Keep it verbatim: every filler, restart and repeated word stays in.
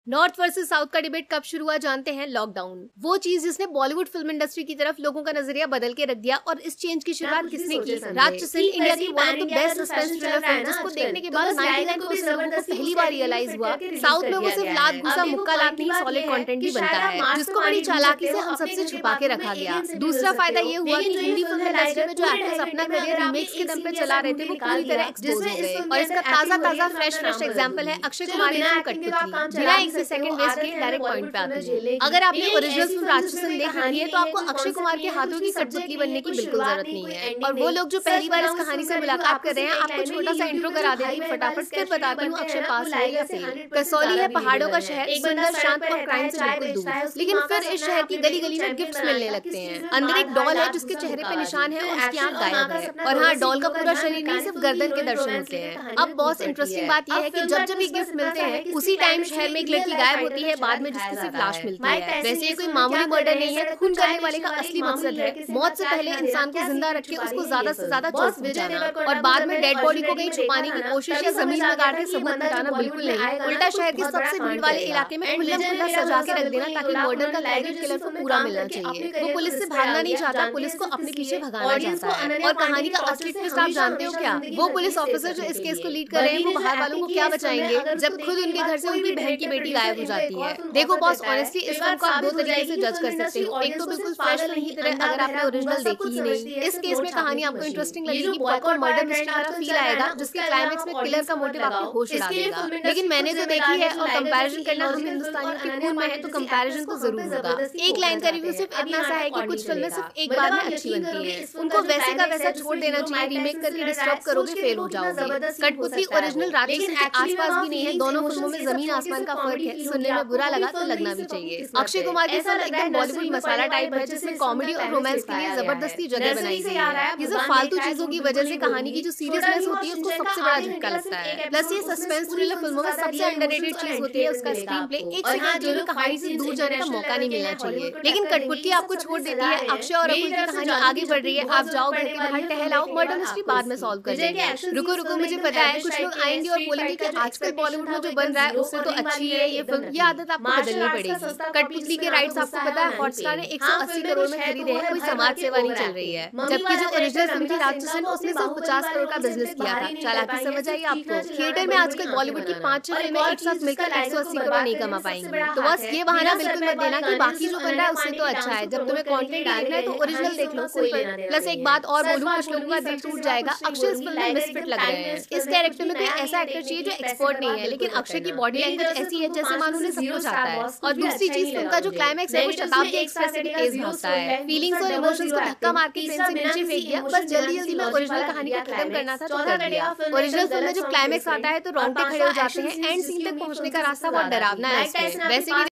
North versus south का debate कब शुरू हुआ जानते हैं? लॉकडाउन, वो चीज जिसने बॉलीवुड फिल्म इंडस्ट्री की तरफ लोगों का नजरिया बदल के रख दिया। और इस चेंज की शुरुआत किसने की? राक्षसन, इंडिया की one of the best suspense thriller film, जिसको देखने के बाद नाइनटी नाइन परसेंट लोगों को पहली बार रियलाइज हुआ साउथ में वो सिर्फ लात घुसा मुक्का लात नहीं, सॉलिड कंटेंट भी बनता है, जिसको बड़ी चालाकी से हम सबसे छुपा के रखा गया। दूसरा फायदा ये हुआ कि हिंदी फिल्म इंडस्ट्री में जो एक्टर्स अपना करियर रीमेक्स के दम पे चला रहे थे वो पूरी तरह एक्सपोज हो गए। और इसका ताजा ताजा फ्रेश फ्रेश एग्जांपल है अक्षय कुमार की फिल्म कठपुतली। बिना एक से सेकंड वेस्ट किए डायरेक्ट पॉइंट पे आती है। अगर आपने ओरिजिनल फिल्म राक्षसन देख रही है तो आपको अक्षय कुमार के हाथों की कठपुतली बनने की बिल्कुल जरूरत नहीं है। और वो लोग जो पहली बार इस कहानी से मुलाकात कर रहे हैं, आपको छोटा सा इंट्रो करा देती हूँ फटाफट, फिर बताती हूँ अक्षय पास है या फेल। कसौली है पहाड़ों का शहर, सुंदर शांत और क्राइम से बिल्कुल दूर। लेकिन फिर इस शहर की गली गली में गिफ्ट्स मिलने लगते हैं। अंदर एक डॉल है जिसके चेहरे पे निशान है और उसकी आंख गायब है। और हाँ, डॉल का पूरा शरीर नहीं, सिर्फ गर्दन के दर्शन होते हैं। अब बहुत इंटरेस्टिंग बात यह है कि जब जब ये गिफ्ट मिलते हैं उसी टाइम शहर में एक लड़की गायब होती है, बाद में जिसकी सिर्फ लाश मिलती है। वैसे ये कोई मामूली मर्डर नहीं है, खून करने वाले का असली मकसद है मौत से पहले इंसान को जिंदा रख के उसको ज्यादा से ज्यादा चोट पहुंचाना और बाद में डेड बॉडी को कहीं छुपाने की कोशिश या जमीन में गाड़ के सबूत मिटाना बिल्कुल नहीं। उल्टा शहर के सबसे भीड़ वाले इलाके में खुल्लम खुल्ला सजा के रख देना ताकि मर्डर का क्रेडिट किलर को पूरा मिलना चाहिए। वो पुलिस से भागना नहीं चाहता, पुलिस को अपने पीछे भगाना चाहता है। और कहानी का असली ट्विस्ट आप जानते हो क्या? वो पुलिस ऑफिसर जो इस केस को लीड कर रहे हैं वो बाहर वालों को क्या बचाएंगे जब खुद उनके घर से उनकी बहन की बेटी गायब हो जाती है। देखो बॉस, ऑनेस्टली इस फिल्म को आप दो तरीके से जज कर सकते हो। एक तो बिल्कुल फ्रेश फिल्म की तरह अगर आपने ओरिजिनल देखी ही नहीं। इस केस में कहानी आपको इंटरेस्टिंग लगेगी, प्रॉपर मर्डर मिस्ट्री वाला फील आएगा जिसके क्लाइमेक्स में किलर का मोटिव आपके होश उड़ा देगा। लेकिन मैंने जो देखी है और कंपैरिजन करना हम हिंदुस्तानियों के खून में है तो कंपैरिजन तो जरूर होगा। एक लाइन का रिव्यू सिर्फ इतना सा है कि कुछ फिल्में सिर्फ एक बार में अच्छी बनती हैं, उनको वैसे का वैसा छोड़ देना चाहिए। रीमेक करके डिस्टर्ब करोगे फेल हो जाओगे। कठपुतली ओरिजिनल राक्षसन के आसपास भी नहीं है, दोनों फिल्मों में जमीन आसमान का फर्क है। सुनने में बुरा लगा तो लगना भी चाहिए। अक्षय कुमार के साथ एकदम बॉलीवुड मसाला टाइप है जिसमें कॉमेडी और रोमांस के लिए जबरदस्ती जगह बनाई गई है। ये सब फालतू चीजों की वजह से कहानी की जो सीरियसनेस होती है उसको सबसे बड़ा झटका लगता है। प्लस ये सस्पेंस थ्रिलर फिल्मों में सबसे अंडररेटेड चीज होती है उसका स्क्रीन प्ले। एक सेकंड के लिए कहानी से दूर जाने का मौका नहीं मिलना चाहिए। लेकिन कठपुतली आपको छोड़ देती है। अक्षय और अकुल की कहानी आगे बढ़ रही है, आप जाओ घर के बाहर टहलाओ, मर्डर मिस्ट्री बाद में सॉल्व कर देंगे। रुको रुको, मुझे पता है कुछ लोग आएंगे और बोलेंगे कि आजकल बॉलीवुड में जो बन रहा है उससे तो अच्छी है ये फिल्म। ये आदत आपको बदलनी पड़ेगी। कठपुतली के राइट्स आपको पता है हॉटस्टार ने एक सौ अस्सी करोड़ में खरीदे हैं, कोई समाज सेवा नहीं चल रही है। जबकि जो ओरिजिनल फिल्म थी राक्षसन उसने सिर्फ पचास करोड़ का बिजनेस किया था। चालाकी समझ आई आपको? थिएटर में आजकल बॉलीवुड की पांच छह फिल्में एक साथ मिलकर एक सौ अस्सी करोड़ नहीं कमा पाएंगी। तो बस ये बहाना बिल्कुल मत देना कि बाकी जो बन रहा है उससे तो अच्छा है। जब तुम्हें कंटेंट देखना है तो ओरिजिनल देख लो, सिंपल। प्लस एक बात और बोलूं, कुछ लोगों का दिल टूट जाएगा, अक्षय इस फिल्म में मिसफिट लग रहे हैं। इस कैरेक्टर में कोई ऐसा एक्टर चाहिए जो एक्सपर्ट नहीं है, लेकिन अक्षय की बॉडी लैंग्वेज ऐसी है जैसे मानो उन्हें सब कुछ आता है। और दूसरी चीज फिल्म का जो क्लाइमैक्स है वो शताब्दी एक्सप्रेस से भी तेज भागता है। फीलिंग्स और इमोशंस को धक्का मार के ट्रेन से नीचे फेंक दिया। बस जल्दी जल्दी में ओरिजिनल कहानी को खत्म करना था तो कर दिया। ओरिजिनल फिल्म में जब क्लाइमैक्स आता है तो रोंगटे खड़े हो जाते हैं। एंड सीन तक पहुंचने का रास्ता बहुत डरावना है। वैसे भी